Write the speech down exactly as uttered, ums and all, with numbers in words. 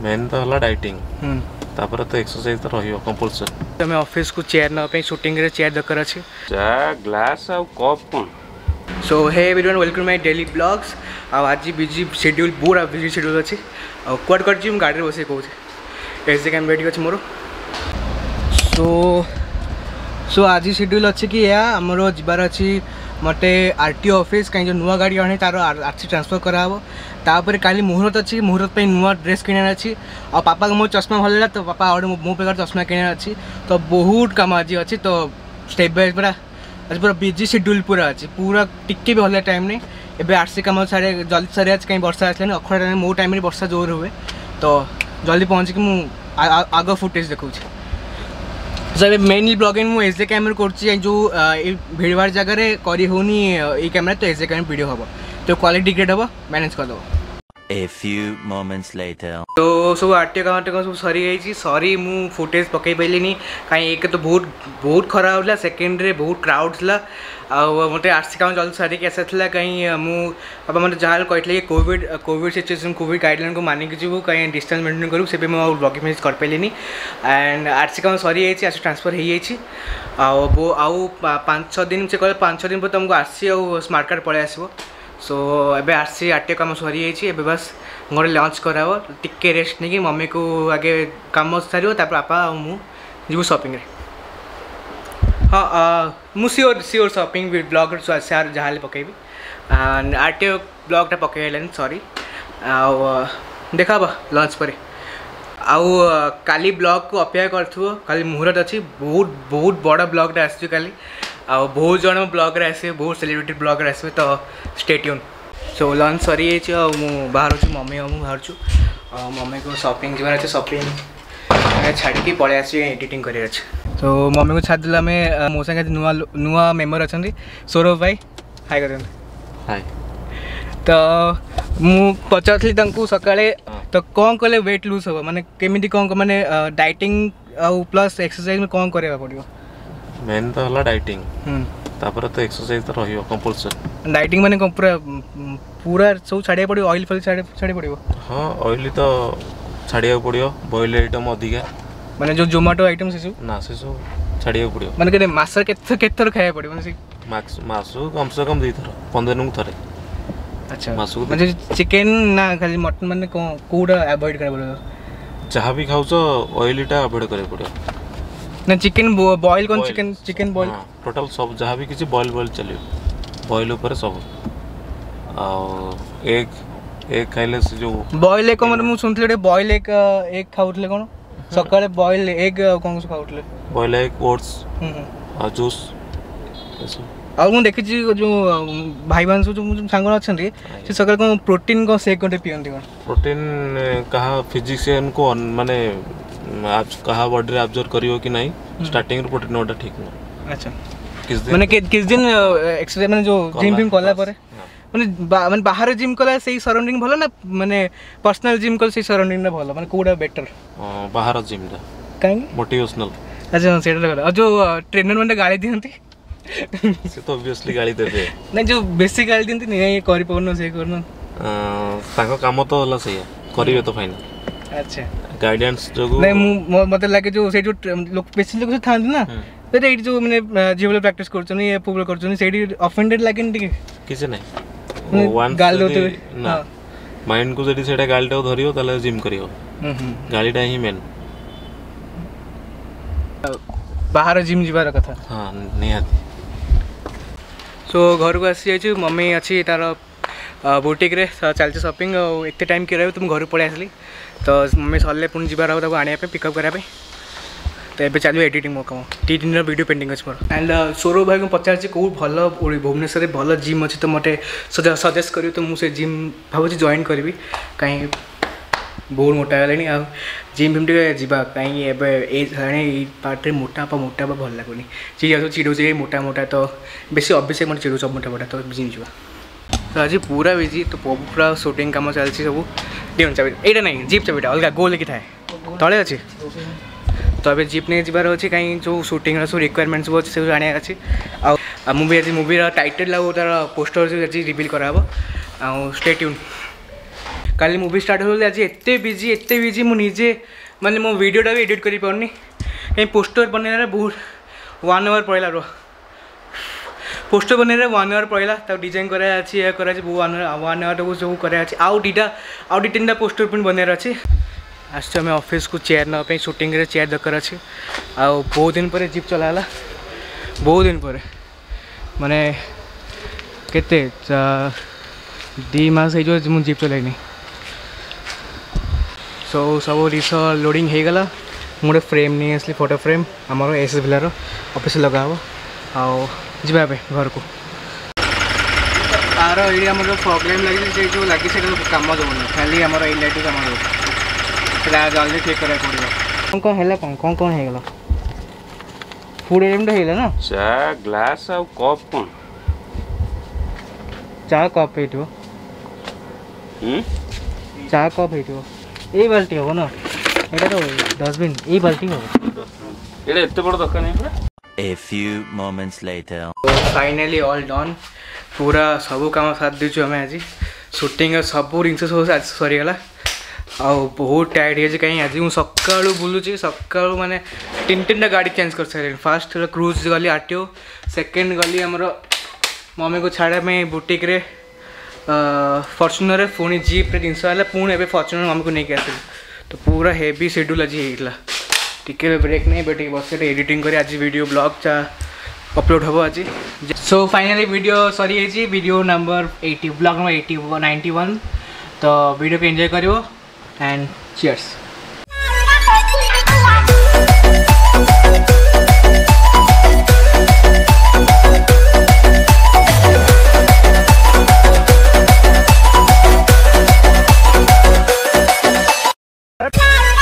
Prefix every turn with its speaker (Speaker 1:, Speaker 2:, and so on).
Speaker 1: Main तो हला dieting तापर तो एक्सरसाइज तो रहियो कंपल्सरी।
Speaker 2: तमे ऑफिस को चेयर ना पे शूटिंग रे चेयर दरकार अछि
Speaker 1: चा ग्लास आ कप कोन।
Speaker 2: So hey everyone welcome my daily blogs. आ आज बिजी शेड्यूल पूरा बिजी शेड्यूल अछि आ क्वाड कर जिम गाड़ी रे बसे कहू एस कैम रेडी अछि मोर। सो सो आज शेड्यूल अछि कि या हमरो जिबार अछि मटे आरटीओ ऑफिस कहीं जो नुआ गाड़ी आने तार आरसी ट्रांसफर कराबो तापर काली मुहूर्त अच्छी मुहूर्त पे नुआ ड्रेस किनार अच्छी और पापा को मो चश्मा भल लगा तो पापा और मो पे चश्मा किनार अच्छी तो बहुत काम आज अच्छी तो स्टेप बाय पूरा आज पूरा बिजी शेड्यूल पूरा अच्छी पूरा टिके भी भल टाइम नहीं एबे आरसी काम सारे जल्दी सारे आज कहीं वर्षा आसलानी अखड़ा मो टाइम वर्षा जोर हुए तो जल्दी पहुँच कि आग फुटेज देखा। सर मेनली ब्लॉगिंग मु एस कैमरा कर जो भीड़ भाड़ जगह करी होनी ये कैमरा तो एस कैमरा वीडियो हम तो क्वालिटी ग्रेड हम मैनेज कर दो।
Speaker 3: A few moments later.
Speaker 2: तो सब आरटीओ काम सब सरी गई सरी मु फुटेज पकई पाइलिनी कहीं एक तो बहुत बहुत खरा होता सेकेंड रे बहुत क्राउड था मत आरसी काम जल्दी सारिक आसाला कहीं मु बाबा मतलब जहाँ कहते COVID COVID situation COVID guideline को मानिक जीवु कहीं डिस्टेंस मेंटेन करूँ से मुझे ब्लॉगिंग मेज कर पाइलिनी एंड आरसी काम सरी जाइए आरसी ट्रांसफर हो जाइए आउ पाँच छः दिन से कह पाँच छः दिन पर तुमको आरसी और स्मार्ट कार्ड पलि आसो। सो एबे आरसी आरटीओ काम सरी जाइए एबे बस घर लंच कराबो टिके रेस्ट नहीं मम्मी को आगे काम सारो तापर पापा और मु जीवु शॉपिंग रे। हाँ मु सियोर सियोर शॉपिंग ब्लॉग सार जहाँ पकेबी एंड आरटीओ ब्लॉगटा पकईलानी सॉरी आउ देखा लंच पर आउ काली ब्लॉग को अपेक्षा कर काली मुहूर्त अच्छी बहुत बहुत बड़ा ब्लॉगटा आस काली आ बहुत जन ब्लॉग रे आसे बहुत सेलिब्रिटी ब्लॉग रे आसे तो स्टे ट्यून। सो लंच सरी जाइए मु बाहर मम्मी और मुझे बाहर मम्मी को शॉपिंग जबार अच्छे शॉपिंग छाड़ी पलि आस एडिटिंग कर तो मम्मी को छाड़देला आम मो संगे नुआ नुआ मेम्बर अच्छा सौरभ भाई हाय कर
Speaker 1: हाय
Speaker 2: तो मु पचारी सका तो कौन कले वेट लूज हम माने केमी कौन माने डाइटिंग आउ प्लस एक्सरसाइज में कौन करवा पड़ो।
Speaker 1: मेन तो हला डाइटिंग तापर तो एक्सरसाइज तो रहियो कंपल्सरी।
Speaker 2: डाइटिंग माने पूरा पूरा सब छाड़िया पड़ो ऑयल फल छाड़ी पड़ो।
Speaker 1: हाँ ऑयल तो छाड़िया पड़ो बॉइल आइटम अधिका
Speaker 2: माने जो जोमेटो आइटम से सब ना
Speaker 1: से सब छाड़िया पड़ो
Speaker 2: माने के मास केते केते खाया पड़ो माने
Speaker 1: मास मासु कम से कम दुई थर पंद्रह दिन थरे।
Speaker 2: अच्छा मासु माने चिकन ना खाली मटन माने कोडा अवॉइड करे पड़ो
Speaker 1: जहाँ भी खाऊ ऑयलीटा अवॉइड करे पड़ो
Speaker 2: ना चिकन बॉयल कौन चिकन चिकन बॉयल
Speaker 1: टोटल सब जहाँ भी किसी बॉयल बॉयल चलिए बॉयल ऊपर सब एग एग खाइले से जो
Speaker 2: बॉयल एग मतलब मु सुनथले रे बॉयल एग एग खाउतले कोन सकाळे बॉयल एग कोन से खाउतले बॉयल
Speaker 1: एग ओट्स आ जूस ऐसे
Speaker 2: आ मु देखि जो भाई बहन जो सांग अछंती से सकाळे कोन प्रोटीन को शेक कोटे पियंती कोन प्रोटीन
Speaker 1: कहा फिजिशियन को माने आज कहा बॉडी ऑब्जर्व करियो कि नहीं स्टार्टिंग प्रोटीन ओटा ठीक न। अच्छा किस दिन
Speaker 2: माने किस दिन एक्सरसाइज माने जो जिम जिम कला परे माने माने बाहर जिम कला सही सराउंडिंग भलो ना माने पर्सनल जिम कल सही सराउंडिंग ना भलो माने कोडा बेटर
Speaker 1: बाहर जिम दा काई मोटिवेशनल।
Speaker 2: अच्छा सेटा और जो ट्रेनर माने गाली दियंती
Speaker 1: से तो ऑब्वियसली गाली देबे
Speaker 2: नहीं जो बेसिक गाली दियंती नहीं ये करि पवनो से करनो
Speaker 1: ताको काम तो होला सही करिवे तो फाइन। अच्छा गाइडेंस जो
Speaker 2: नहीं मु मते लागे जो से जो लोग पेशेंट लोग थांत ना तो एट जो माने जीवल प्रैक्टिस करछनी ये पुबल करछनी सेडी ऑफेंडेड लागे न
Speaker 1: किसे नहीं वन गाल दोते ना माइंड को जदी सेटा गालटा धरियो ताले जिम करियो गालीटा ही मेन
Speaker 2: बाहर जिम जीवार कथा।
Speaker 1: हां निहाती।
Speaker 2: सो घर को आसी जाइछु मम्मी अछि तार बुटीक रे चलते शॉपिंग एते टाइम के रहे तुम घर पड़े आसली तो मम्मी सरले पुणी जीवार हम आने पिकअप कराया तो ये चलो एडिटिंग मो कम टी दिन वीडियो पेंडिंग अच्छे मोर एंड सौरभ भाई को पचार कौ भल भुवनेश्वर भल जिम अच्छे तो मत सजेस्ट करी तो मुझे जिम भाव जॉइन करी कहीं बहुत मोटा गलानी आ जिम फिम टे जा कहीं एज पार्ट में मोटापा मोटापा भल लगुनि चिड़ा चिड़े मोटा मोटा तो बेसी अभ्यास मैं चिड़ू सब मोटा मोटा तो जिम जा तो आज पूरा बिजी तो पूरा शूटिंग कम चलती सब दिवन चाबी यहाँ ना जीप चाबीटा अलग गोल लिखी थाए तले अच्छे तो अभी जीप नहीं जीवार अच्छे कहीं जो शूटिंग सब रिक्वायरमेंट सब अच्छे सब आने अच्छे आ मूवी आज मूवी टाइटल आउ तार पोस्टर आज रिवील कराब आ स्टे ट्यून काली मूवी स्टार्ट हो आज एत बिजी एत बिजी मुझे माने मो वीडियोटा भी एडिट कर पारनी कहीं पोस्टर बनने बहुत वन आवर पड़ेगा रो पोस्टर बनने वन आवर पड़ेगा तब डिजाइन कराई या कर वन वन आवर को सब कराई आउ दुटा आउ दी तीन पोस्टर भी बनने अच्छे आस ऑफिस को चेयर नापी शूटिंग रे चेयर दरकार अच्छे आउ बहुत दिन पर जीप चलाला बहुत दिन पर माने केते दी मास हो मुझे जीप चलैनी सो सब रिस लोडिंग हो गला मुझे फ्रेम नहीं आसली फोटो फ्रेम आमर एस एस भिलार ऑफिस लगा आओ जा घर को तार ये आम जो प्रॉब्लम लगे जो लगे से कम दूनी खाली आम लाइट कम दूसरा जल्दी ठीक करा पड़ो कौन है कौन कौन कौन हो गला फूड आइटम तो ना
Speaker 1: चा ग्लास आ कप कौन
Speaker 2: चा कप है चा कप है ये बाल्टी हम ना ये तो डस्टबिन ये बाल्टी हम
Speaker 1: ये एत बड़ दरकार नहीं
Speaker 3: A few moments later.
Speaker 2: Finally all done पूरा सब काम साथ दीचु आम आज शूटिंग सब जिन सब आज सरीगला आउ बहुत टायर्ड हो कहीं आज मुझे सका बुलूची सका माने तीन तीन गाड़ी चेंज कर सारे फास्ट क्रूज गली आरटीओ सेकेंड गली आमर मम्मी को छाड़ा बुटीक रे फॉर्च्यूनर पुणी जीप जिनस है पुणी ए फॉर्च्यूनर मम्मी को लेकिन आसली तो पूरा हेवी शेड्यूल आज होता टिके ब्रेक नहीं बेटे बस एडिटिंग कर आज वीडियो ब्लॉग चा अपलोड हम आज सो फाइनली वीडियो सरी video number eighty blog number eighty ninety one तो वीडियो को एंजॉय करियो एंड चीयर्स।
Speaker 4: Okay.